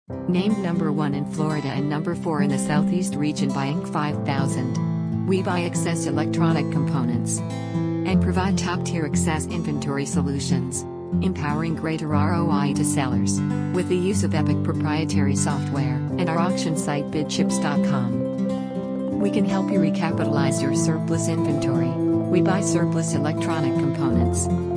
Named number 1 in Florida and number 4 in the Southeast region by Inc. 5000. We buy excess electronic components and provide top-tier excess inventory solutions, empowering greater ROI to sellers with the use of Epic proprietary software and our auction site bidchips.com. We can help you recapitalize your surplus inventory. We buy surplus electronic components